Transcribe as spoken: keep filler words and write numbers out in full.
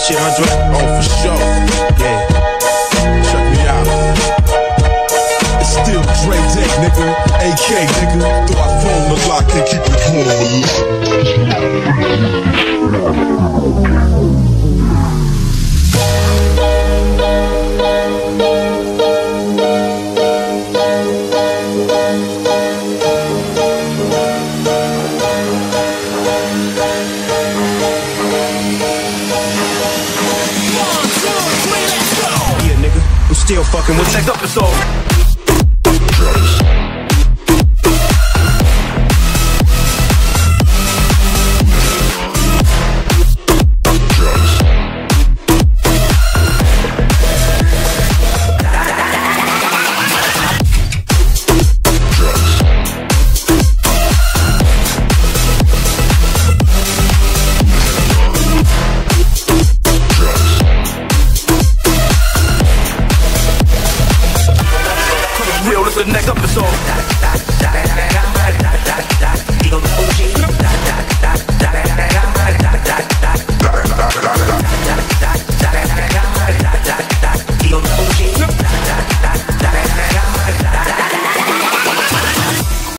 shit, Andre? Oh, for sure. Yeah. Check me out. It's still Dre Day, nigga. A K, nigga. Though I phone the lock, can't keep it home Still fucking with. Check up the song.